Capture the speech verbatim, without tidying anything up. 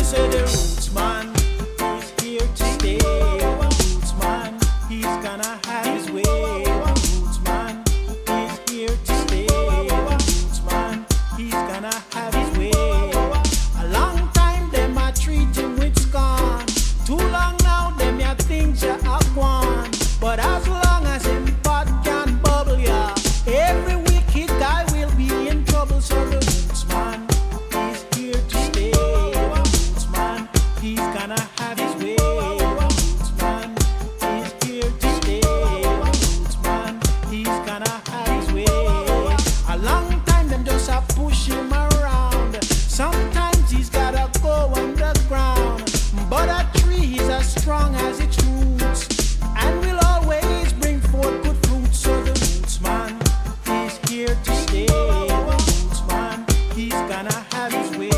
So the roots man, he's here to stay. The roots man, he's gonna have his way. The roots man, he's here to stay. The roots man, he's gonna have his way. A long time them a treat him with scorn. Too long now them ya think ya a gone. But as long as him pot can bubble ya, every wicked guy will be in trouble. So the roots man, he's here to stay. The roots man, he's gonna have his way. The roots man, he's here to stay. The roots man, he's gonna have his way. A long time them just a push him around. Sometimes he's gotta go underground. But a tree is as strong as its roots, and will always bring forth good fruits. So the roots man, he's here to stay. The roots man, he's gonna have his way.